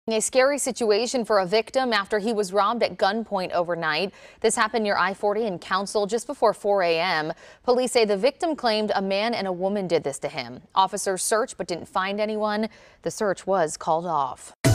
A scary situation for a victim after he was robbed at gunpoint overnight. This happened near I-40 in Council just before 4 a.m. Police say the victim claimed a man and a woman did this to him. Officers searched but didn't find anyone. The search was called off.